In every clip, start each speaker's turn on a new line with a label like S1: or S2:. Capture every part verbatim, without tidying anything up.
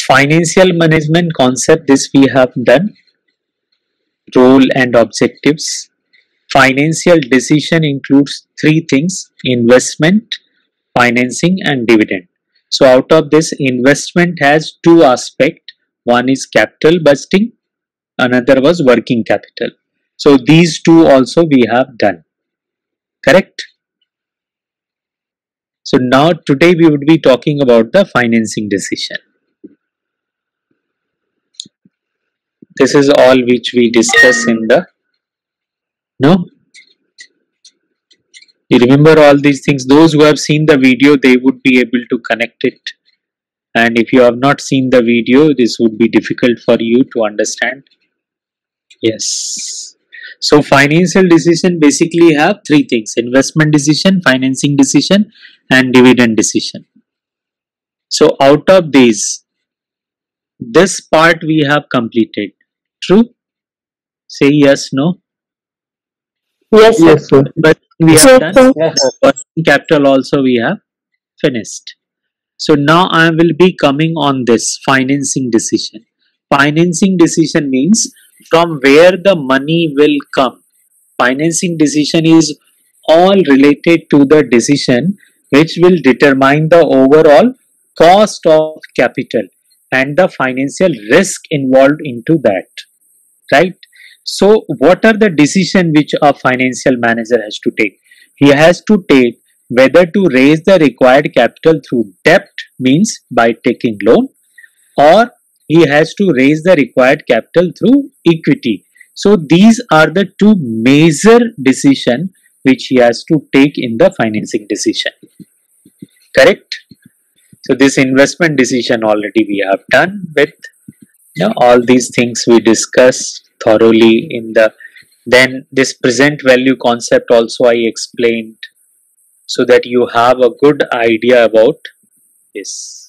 S1: Financial management concept, this we have done. Role and objectives. Financial decision includes three things: investment, financing and dividend. So out of this, investment has two aspects. One is capital budgeting, another was working capital. So these two also we have done. Correct? So now today we would be talking about the financing decision. This is all which we discuss in the, no? You remember all these things. Those who have seen the video, they would be able to connect it. And if you have not seen the video, this would be difficult for you to understand. Yes. So financial decision basically have three things: investment decision, financing decision and dividend decision. So out of these, this part we have completed. True? Say yes, no?
S2: Yes, sir.
S3: Yes, sir.
S1: But we have
S2: Yes,
S1: done.
S2: sir.
S3: Yes, sir.
S1: Working capital also we have finished. So now I will be coming on this financing decision. Financing decision means from where the money will come. Financing decision is all related to the decision which will determine the overall cost of capital and the financial risk involved into that. Right? So what are the decision which a financial manager has to take? He has to take whether to raise the required capital through debt, means by taking loan, or he has to raise the required capital through equity. So these are the two major decisions which he has to take in the financing decision. Correct? So this investment decision already we have done with, you know, all these things we discussed thoroughly in the, then this present value concept also I explained, so that you have a good idea about this.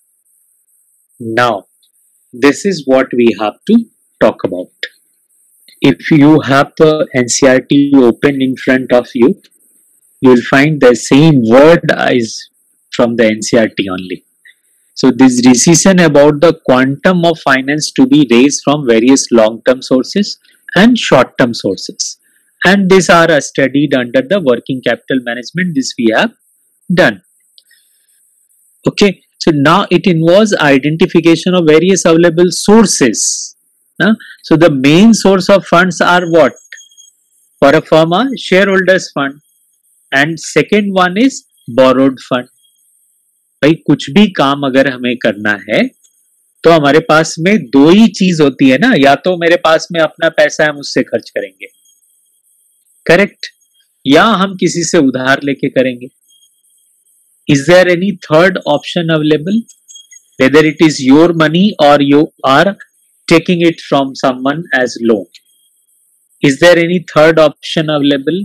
S1: Now, this is what we have to talk about. If you have the N C E R T open in front of you, you will find the same word is from the N C E R T only. So this decision about the quantum of finance to be raised from various long-term sources and short-term sources. And these are studied under the working capital management. This we have done. Okay. So now it involves identification of various available sources. Uh, so the main source of funds are what? For a firm, a shareholders fund. And second one is borrowed fund. भाई कुछ भी काम अगर हमें करना है तो हमारे पास में दो ही चीज होती है ना, या तो मेरे पास में अपना पैसा है, मुझसे खर्च करेंगे, करेक्ट, या हम किसी से उधार लेके करेंगे. Is there any third option available? Whether it is your money or you are taking it from someone as loan. Is there any third option available?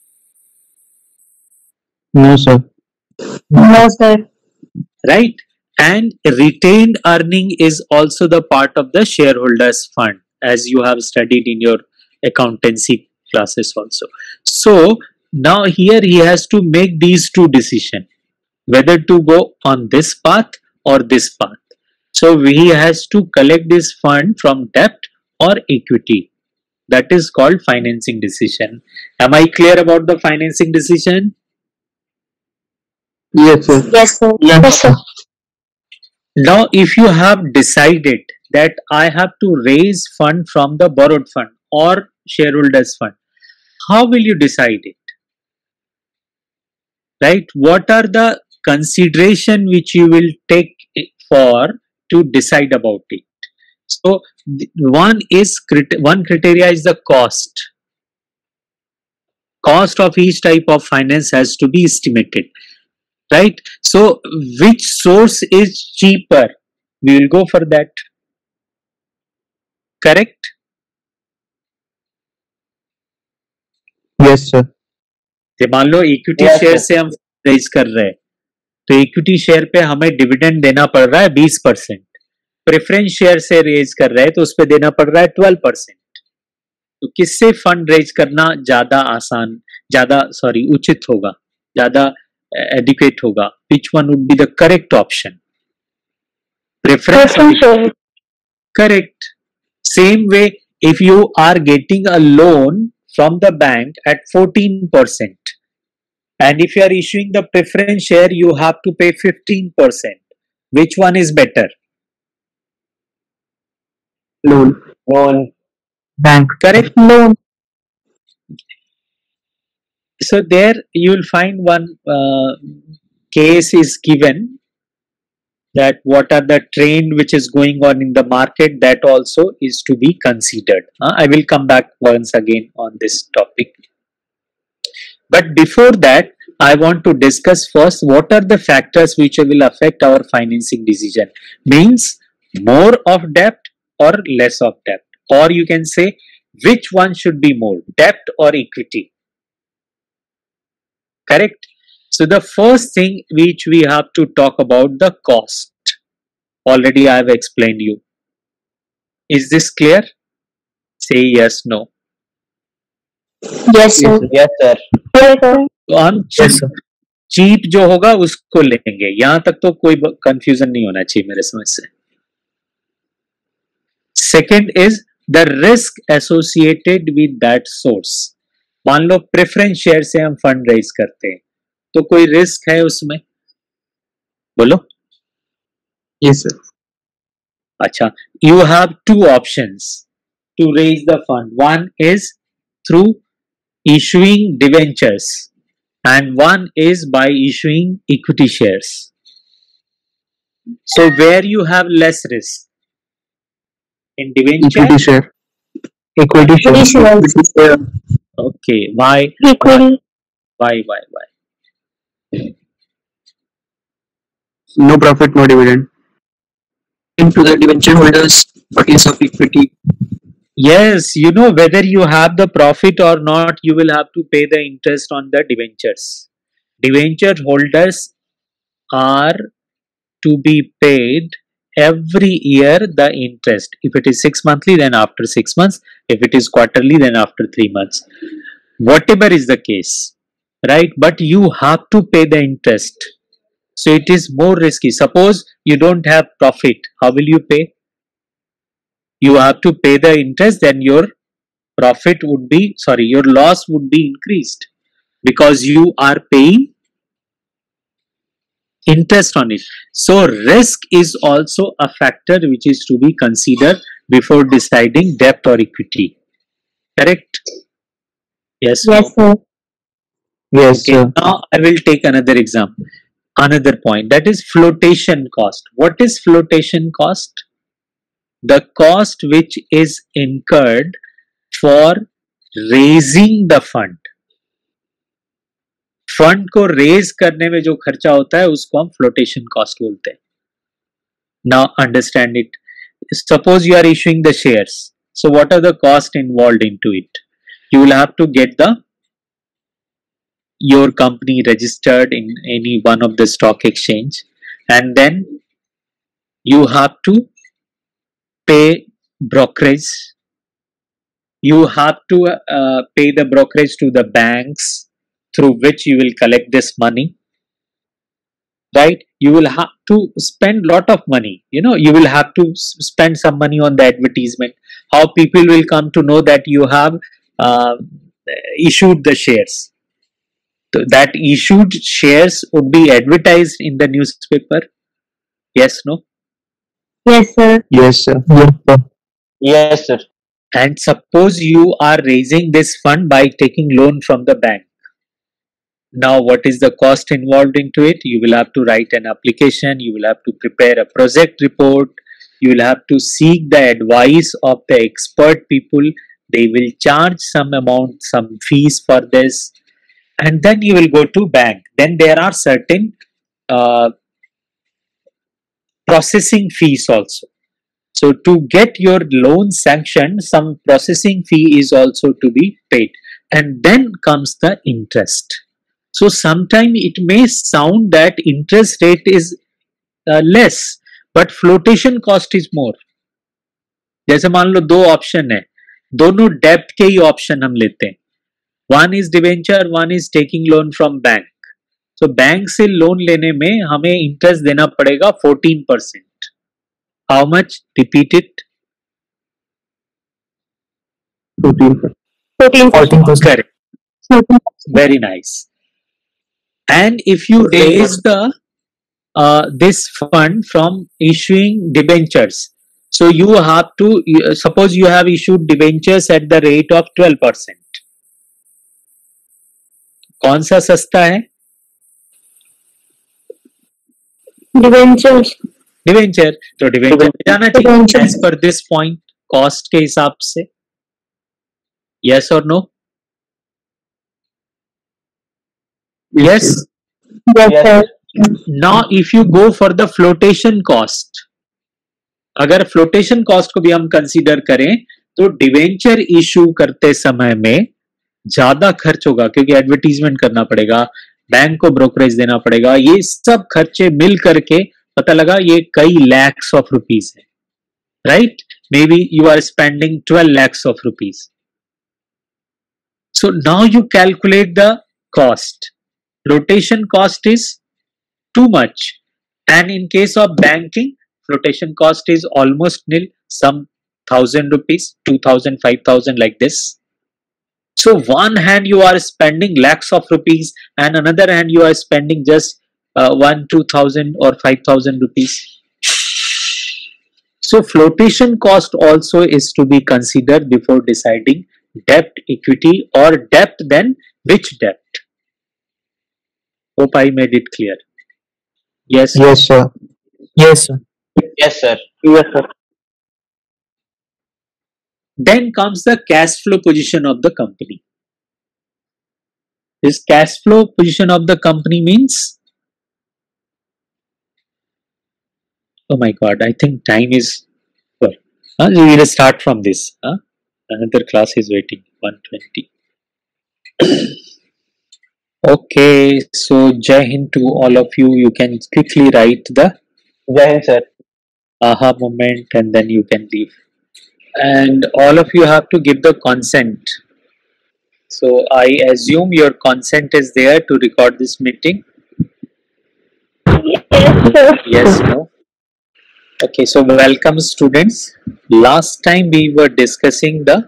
S3: No, sir.
S2: No, sir.
S1: Right? And retained earning is also the part of the shareholders fund, as you have studied in your accountancy classes also. So now here he has to make these two decisions, whether to go on this path or this path. So he has to collect this fund from debt or equity. That is called financing decision. Am I clear about the financing decision?
S3: Yes, sir.
S2: Yes, sir.
S3: Yes, sir.
S1: Now if you have decided that I have to raise fund from the borrowed fund or shareholders fund, how will you decide it? Right? What are the consideration which you will take for to decide about it? So one is one criteria is the cost. Cost of each type of finance has to be estimated. Right? So which source is cheaper? We will go for that. Correct?
S3: Yes, sir.
S1: तो मान लो equity
S3: Yes,
S1: share
S3: sir.
S1: से हम raise कर रहे हैं, तो equity share पे हमें डिविडेंड देना पड़ रहा है बीस परसेंट. प्रेफरेंस शेयर से रेज कर रहे हैं तो उस पे देना पड़ रहा है ट्वेल्व परसेंट. तो किससे फंड रेज करना ज्यादा आसान, ज्यादा सॉरी उचित होगा, ज्यादा एडिक्वेट होगा? Which one would be the correct option? Preference.
S2: Preference share.
S1: Correct. Same way, if you are getting a loan from the bank at fourteen percent, and if you are issuing the preference share, you have to pay fifteen percent. Which one is better?
S3: Loan.
S4: Loan.
S3: Bank.
S1: Correct.
S2: Loan.
S1: So there you will find one uh, case is given, that what are the trend which is going on in the market, that also is to be considered. Uh, I will come back once again on this topic. But before that, I want to discuss first what are the factors which will affect our financing decision. Means more of debt or less of debt, or you can say which one should be more, debt or equity. Correct. So the first thing which we have to talk about, the cost. Already I have explained you. Is this clear? Say yes, no.
S2: Yes, sir.
S4: Yes, sir.
S2: Yes, sir.
S1: तो हम
S3: Yes, sir.
S1: Cheap जो होगा उसको लेंगे, यहां तक तो कोई कंफ्यूजन नहीं होना चाहिए मेरे समझ से. Second is the risk associated with that source. मान लो प्रेफरेंस शेयर से हम फंड रेज करते हैं, तो कोई रिस्क है उसमें? बोलो.
S3: Yes, sir.
S1: अच्छा, you have two options to raise the fund. One is through issuing debentures and one is by issuing equity shares. So where you have less risk? In debenture?
S3: Equity share. Equity share.
S2: Equity share.
S3: Equity share.
S1: Okay. Why?
S2: Equity.
S1: Why? Why? Why?
S3: No profit, no dividend. Into the debenture holders, what is of equity?
S1: Yes, you know, whether you have the profit or not, you will have to pay the interest on the debentures. Debenture holders are to be paid every year the interest. If it is six monthly, then after six months. If it is quarterly, then after three months. Whatever is the case, right? But you have to pay the interest. So it is more risky. Suppose you don't have profit, how will you pay? You have to pay the interest, then your profit would be, sorry, your loss would be increased because you are paying interest on it. So risk is also a factor which is to be considered before deciding debt or equity. Correct? Yes.
S2: Yes,
S1: No?
S2: sir.
S3: Yes,
S1: Okay.
S3: sir.
S1: Now I will take another example. Another point, that is flotation cost. What is flotation cost? The cost which is incurred for raising the fund. Fund को raise करने में जो खर्चा होता है उसको हम flotation cost बोलते हैं. Now understand it. Suppose you are issuing the shares, so what are the cost involved into it? You will have to get the your company registered in any one of the stock exchange, and then you have to pay brokerage. You have to uh, pay the brokerage to the banks through which you will collect this money, right? You will have to spend lot of money. You know, you will have to spend some money on the advertisement. How people will come to know that you have uh, issued the shares. So that issued shares would be advertised in the newspaper. Yes, no?
S2: Yes, sir.
S3: Yes, sir. Yes, sir.
S4: Yes, sir.
S1: And suppose you are raising this fund by taking loan from the bank. Now, what is the cost involved into it? You will have to write an application. You will have to prepare a project report. You will have to seek the advice of the expert people. They will charge some amount, some fees for this. And then you will go to bank. Then there are certain uh, processing fees also. So to get your loan sanctioned, some processing fee is also to be paid. And then comes the interest. So sometimes it may sound that interest rate is uh, less, but flotation cost is more. जैसे मान लो दो option है, दोनों डेब्ट के ही option हम लेते हैं. One is debenture, one is taking loan from bank. So bank से लोन लेने में हमें इंटरेस्ट देना पड़ेगा fourteen percent. How much? Repeat it.
S3: fourteen.
S2: fourteen
S3: fourteen percent.
S1: Correct. Very nice. And if you raise the uh, this fund from issuing debentures, so you have to you- suppose you have issued debentures at the rate of twelve percent. कौन सा सस्ता है?
S2: Debentures
S1: debenture. तो debenture में जाना चाहिए
S2: Debenture.
S1: As per this point cost के हिसाब से. यस और no? Yes.
S2: Yes sir
S1: now if you go for the flotation cost, अगर फ्लोटेशन कॉस्ट को भी हम कंसीडर करें तो डिवेंचर इशू करते समय में ज्यादा खर्च होगा क्योंकि एडवर्टीजमेंट करना पड़ेगा, बैंक को ब्रोकरेज देना पड़ेगा, ये सब खर्चे मिल करके पता लगा ये कई लैक्स ऑफ रुपीस है. Right? Maybe you are spending twelve lakhs of rupees. So now you calculate the cost. Flotation cost is too much, and in case of banking flotation cost is almost nil, some thousand rupees, two thousand, five thousand, like this. So one hand you are spending lakhs of rupees and another hand you are spending just uh, one two thousand or five thousand rupees. So flotation cost also is to be considered before deciding debt, equity, or debt. Then which debt? Hope I made it clear. Yes.
S3: Yes, sir. Yes, sir.
S4: Yes, sir.
S3: Yes, sir.
S1: Then comes the cash flow position of the company. This cash flow position of the company means, oh my god, I think time is well. Huh? We will start from this. Huh? Another class is waiting. one twenty. Okay, so Jai Hind to all of you. You can quickly write the
S4: Jai Hind, sir.
S1: aha moment and then you can leave. And all of you have to give the consent. So I assume your consent is there to record this meeting.
S2: yes sir
S1: Yes, no? Okay, so welcome students. Last time we were discussing the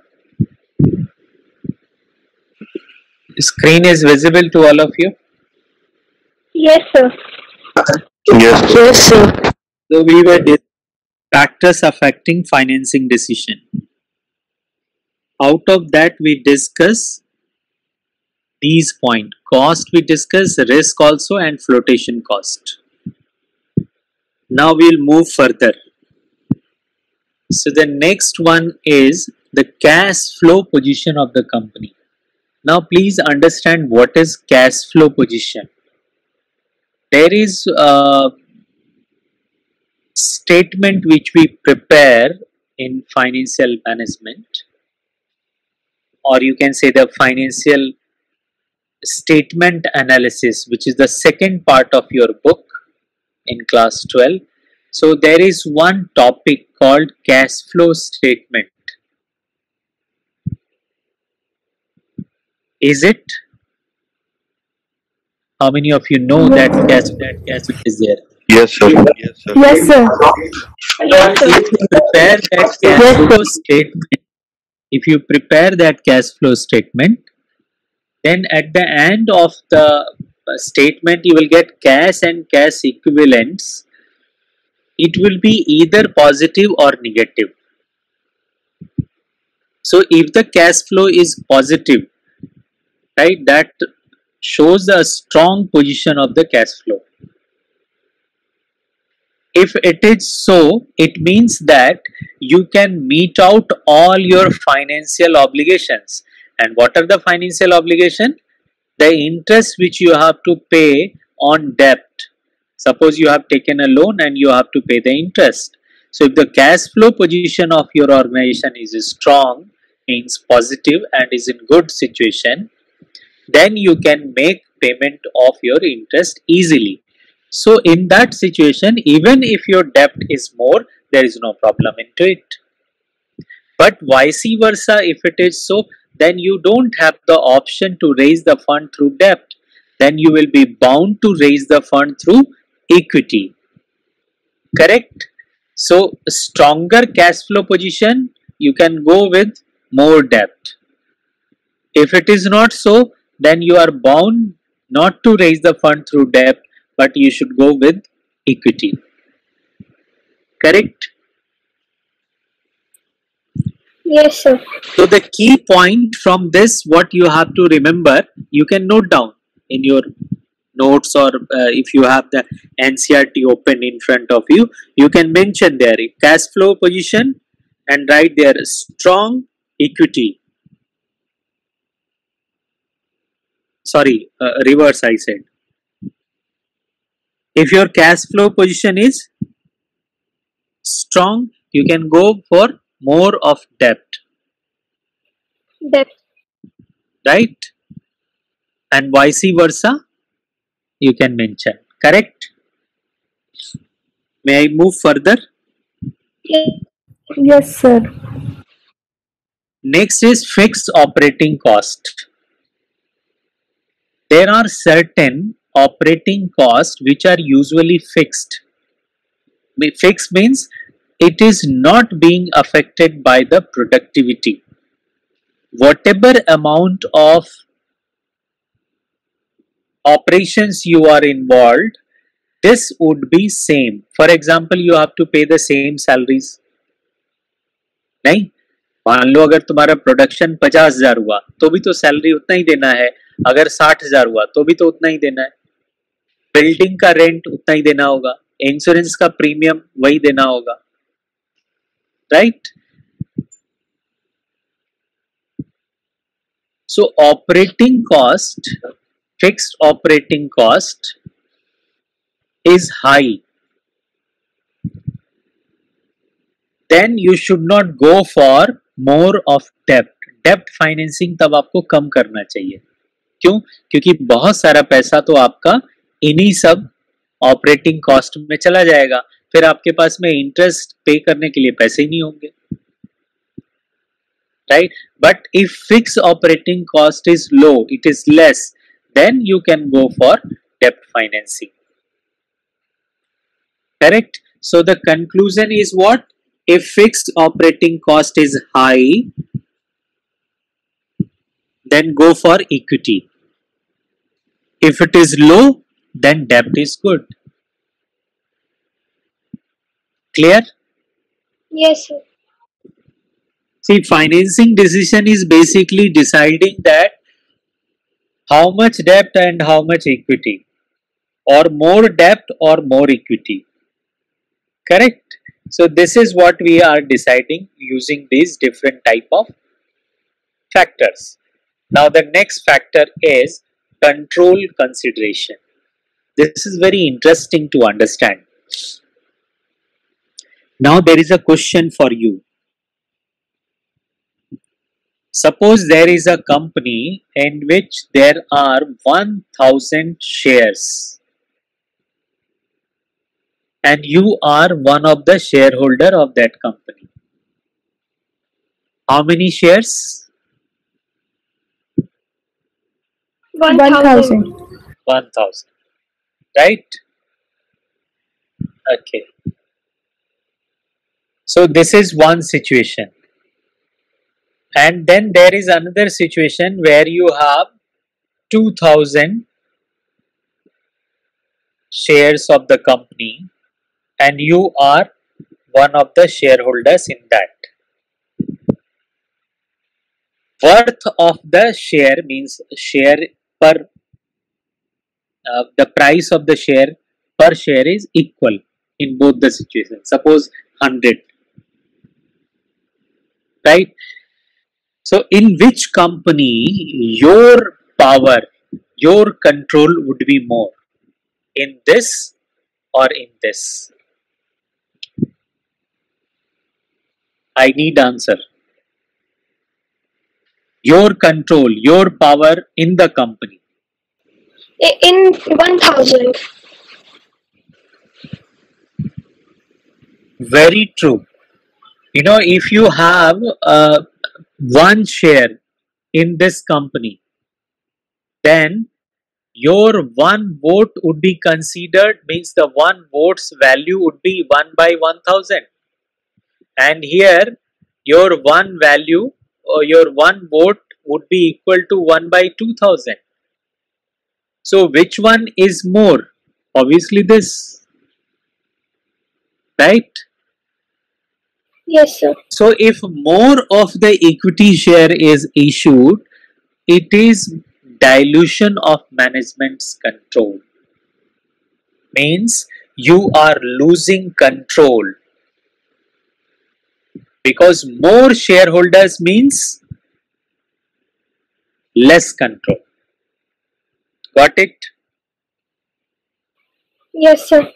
S1: screen is visible to all of you.
S2: yes sir
S3: Yes.
S2: yes sir
S1: So we were dis- factors affecting financing decision. Out of that we discuss these point. Cost we discuss, risk also, and flotation cost. Now we'll move further. So the next one is the cash flow position of the company. Now please understand what is cash flow position. There is a statement which we prepare in financial management, or you can say the financial statement analysis, which is the second part of your book in class twelve. So there is one topic called cash flow statement. Is it? How many of you know that cash that cash is there?
S3: Yes, sir. Yes, sir.
S2: yes sir yes sir
S1: If you prepare that cash
S2: Yes, sir.
S1: flow statement, if you prepare that cash flow statement, then at the end of the uh, statement you will get cash and cash equivalents. It will be either positive or negative. So if the cash flow is positive, right, that shows a strong position of the cash flow. If it is so, it means that you can meet out all your financial obligations. And what are the financial obligation? The interest which you have to pay on debt. Suppose you have taken a loan and you have to pay the interest. So if the cash flow position of your organization is strong, means positive and is in good situation, then you can make payment of your interest easily. So in that situation, even if your debt is more, there is no problem into it. But vice versa, if it is so, then you don't have the option to raise the fund through debt. Then you will be bound to raise the fund through equity. Correct? So stronger cash flow position, you can go with more debt. If it is not so, then you are bound not to raise the fund through debt, but you should go with equity. Correct?
S2: Yes, sir.
S1: So the key point from this, what you have to remember, you can note down in your notes, or uh, if you have the N C R T open in front of you, you can mention there cash flow position and write there strong equity. Sorry, uh, reverse I said. If your cash flow position is strong, you can go for more of debt,
S2: That
S1: right? And vice versa, you can mention. Correct? May I move further?
S2: yes, sir.
S1: Next is fixed operating cost. There are certain operating costs which are usually fixed. Fixed means it is not being affected by the productivity. Whatever amount of operations you are involved, this would be same. For example, you have to pay the same salaries. नहीं, मान लो अगर तुम्हारा production पचास हजार हुआ तो भी तो सैलरी उतना ही देना है, अगर साठ हजार हुआ तो भी तो उतना ही देना है, बिल्डिंग का रेंट उतना ही देना होगा, इंश्योरेंस का प्रीमियम वही देना होगा, right? So operating cost, fixed operating cost is high, then you should not go for more of debt. Debt financing तब आपको कम करना चाहिए. क्यों? क्योंकि बहुत सारा पैसा तो आपका इन्हीं सब ऑपरेटिंग कॉस्ट में चला जाएगा, फिर आपके पास में इंटरेस्ट पे करने के लिए पैसे ही नहीं होंगे, right? But if fix operating cost is low, it is less, then you can go for debt financing. Correct? So the conclusion is what? If fixed operating cost is high, then go for equity. If it is low, then debt is good. Clear?
S2: Yes, sir.
S1: See, financing decision is basically deciding that how much debt and how much equity, or more debt or more equity. Correct? So this is what we are deciding using these different type of factors. Now the next factor is control consideration. This is very interesting to understand. Now there is a question for you. Suppose there is a company in which there are one thousand shares and you are one of the shareholder of that company. How many shares?
S2: One thousand.
S1: one thousand. Right? Okay. So this is one situation. And then there is another situation where you have two thousand shares of the company and you are one of the shareholders in that. Worth of the share means share per, uh, the price of the share per share is equal in both the situations. Suppose one hundred. Right? So in which company your power, your control would be more? In this or in this? I need answer. Your control, your power in the company.
S2: In one thousand.
S1: Very true. You know, if you have uh, one share in this company, then your one vote would be considered, means the one vote's value would be one by one thousand. And here your one value or your one vote would be equal to one by two thousand. So which one is more? Obviously this, right?
S2: Yes, sir.
S1: So if more of the equity share is issued, it is dilution of management's control. Means you are losing control. Because more shareholders means less control. Got it?
S2: Yes, sir.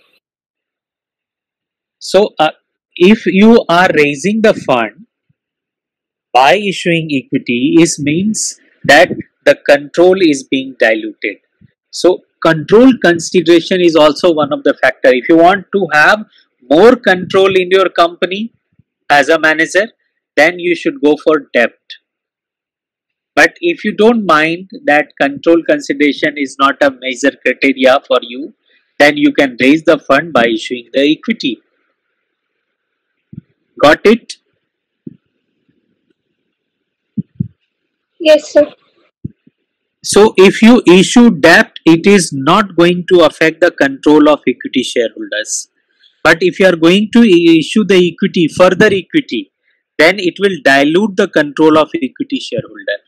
S1: So, uh, if you are raising the fund by issuing equity, is means that the control is being diluted. So, control consideration is also one of the factor. If you want to have more control in your company as a manager, then you should go for debt. But if you don't mind that control consideration is not a major criteria for you, then you can raise the fund by issuing the equity. Got it?
S2: Yes, sir.
S1: So if you issue debt, it is not going to affect the control of equity shareholders. But if you are going to issue the equity, further equity, then it will dilute the control of equity shareholder.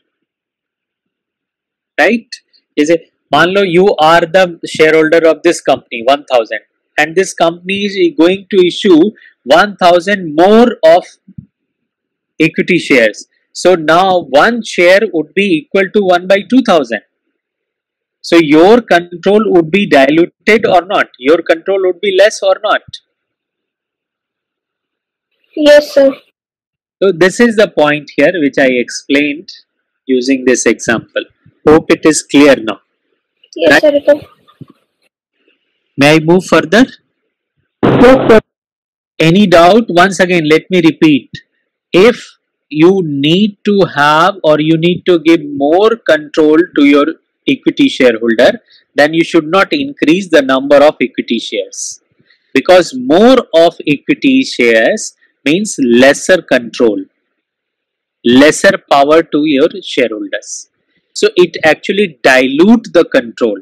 S1: Right? Is it? Manlo, you are the shareholder of this company, one thousand, and this company is going to issue one thousand more of equity shares. So now one share would be equal to one by two thousand. So your control would be diluted or not? Your control would be less or not?
S2: Yes, sir.
S1: So this is the point here which I explained using this example. Hope it is clear now.
S2: Yes,
S1: Right?
S2: sir.
S1: May I move further?
S3: Yes, sir.
S1: Any doubt? Once again, let me repeat. If you need to have or you need to give more control to your equity shareholder, then you should not increase the number of equity shares. Because more of equity shares means lesser control, lesser power to your shareholders. So it actually dilute the control.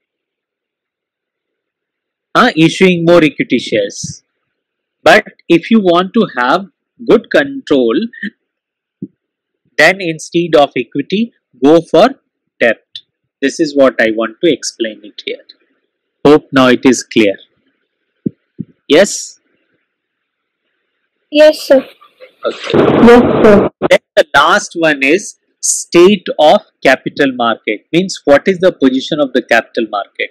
S1: Uh, issuing more equity shares. But if you want to have good control, then instead of equity, go for debt. This is what I want to explain it here. Hope now it is clear. Yes?
S2: Yes, sir.
S1: Okay.
S3: Yes, sir.
S1: Then the last one is state of capital market. Means what is the position of the capital market?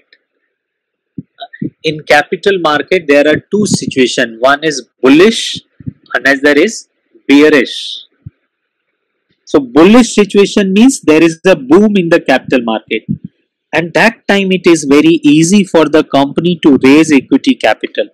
S1: In capital market, there are two situations. One is bullish, another is bearish. So bullish situation means there is a boom in the capital market, and that time it is very easy for the company to raise equity capital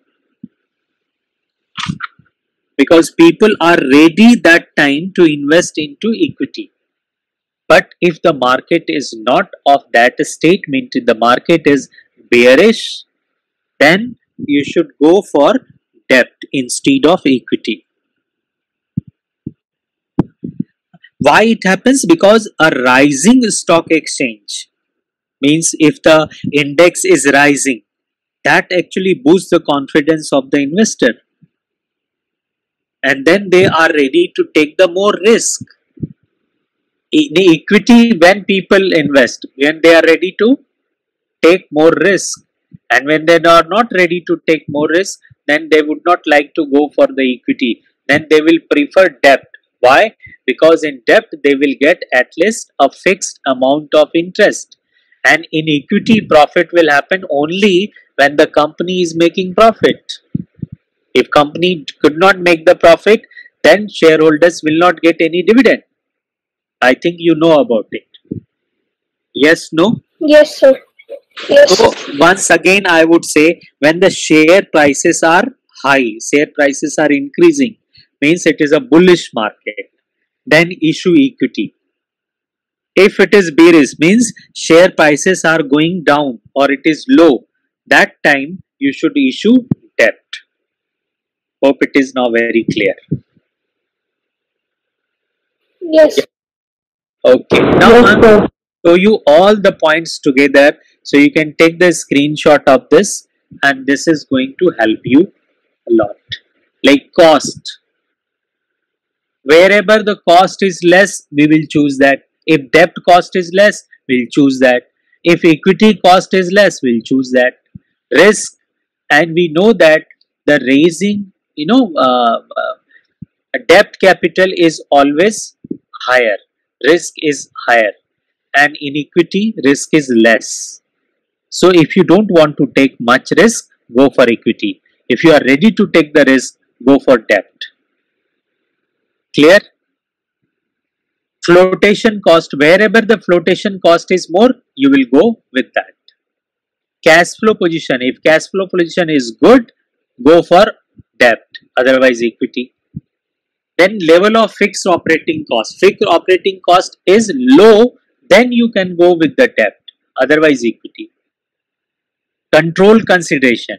S1: because people are ready that time to invest into equity. But if the market is not of that state, means the market is bearish, then you should go for debt instead of equity. Why it happens? Because a rising stock exchange means if the index is rising, that actually boosts the confidence of the investor, and then they are ready to take the more risk. In equity, when people invest, when they are ready to take more risk, and when they are not ready to take more risk, then they would not like to go for the equity, then they will prefer debt. Why? Because in debt they will get at least a fixed amount of interest, and in equity profit will happen only when the company is making profit. If company could not make the profit, then shareholders will not get any dividend. I think you know about it. Yes, no?
S2: Yes, sir. Yes.
S1: So once again I would say, when the share prices are high, share prices are increasing, means it is a bullish market, then issue equity. If it is bearish, means share prices are going down or it is low, that time you should issue debt. Hope it is now very clear.
S2: Yes.
S1: Okay, now
S2: Yes,
S1: I'm
S2: sir.
S1: going to show you all the points together, so you can take the screenshot of this, and this is going to help you a lot. Like cost, wherever the cost is less, we will choose that. If debt cost is less, we'll choose that. If equity cost is less, we'll choose that. Risk, and we know that the raising, you know, uh, uh, debt capital is always higher, risk is higher, and in equity, risk is less. So if you don't want to take much risk, go for equity. If you are ready to take the risk, go for debt. Clear? Flotation cost, wherever the flotation cost is more, you will go with that. Cash flow position, if cash flow position is good, go for debt, otherwise equity. Then level of fixed operating cost, fixed operating cost is low, then you can go with the debt, otherwise equity. Control consideration,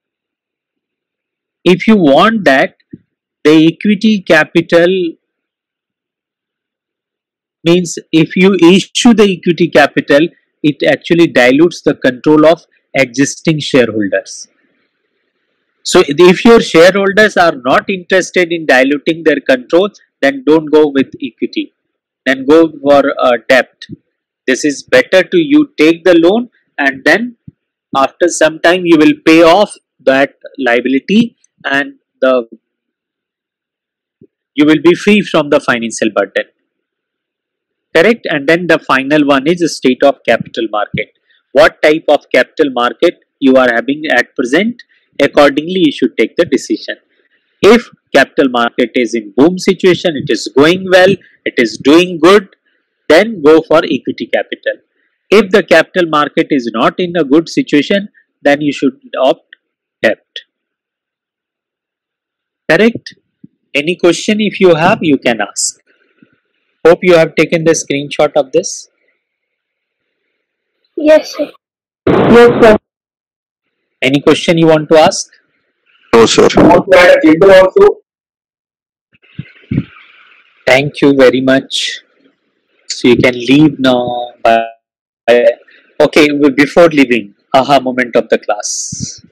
S1: if you want that the equity capital, means if you issue the equity capital, it actually dilutes the control of existing shareholders. So if your shareholders are not interested in diluting their control, then don't go with equity, then go for uh, debt. This is better to you take the loan, and then after some time you will pay off that liability, and the you will be free from the financial burden. Correct? And then the final one is the state of capital market. What type of capital market you are having at present, accordingly you should take the decision. If capital market is in boom situation, it is going well, it is doing good, then go for equity capital. If the capital market is not in a good situation, then you should opt debt. Correct? Any question if you have, you can ask. Hope you have taken the screenshot of this.
S2: Yes, sir.
S3: Yes, sir.
S1: Any question you want to ask?
S3: No, sir.
S1: Thank you very much. So you can leave now. Bye. Okay, before leaving, aha moment of the class.